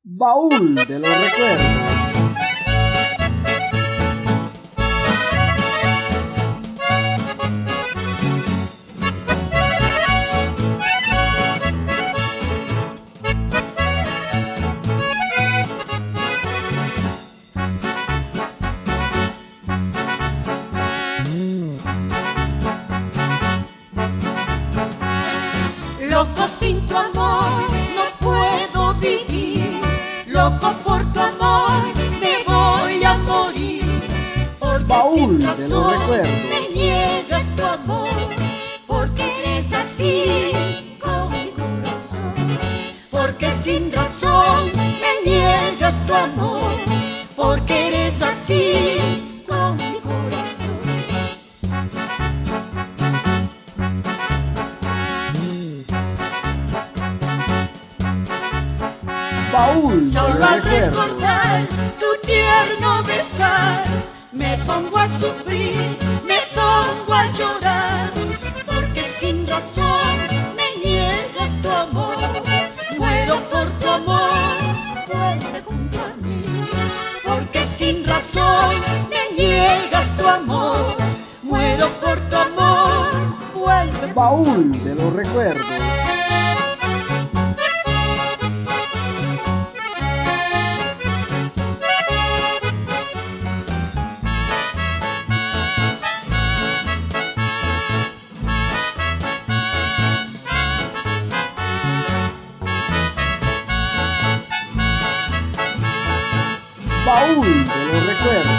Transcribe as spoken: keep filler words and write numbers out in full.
Baúl de los recuerdos. Loco sin tu amor no puedo vivir, loco por tu amor me voy a morir, porque Baúl sin de los razón recuerdos. me niegas tu amor, porque eres así con mi corazón, porque sin razón me niegas tu amor, porque eres así con mi corazón. Baúl de Solo los al recuerdos. recordar tu tierno besar, me pongo a sufrir, me pongo a llorar, porque sin razón me niegas tu amor, muero por tu amor, vuelve junto a mí, porque sin razón me niegas tu amor, muero por tu amor, vuelve. Baúl de los recuerdos. Baúl de los recuerdos.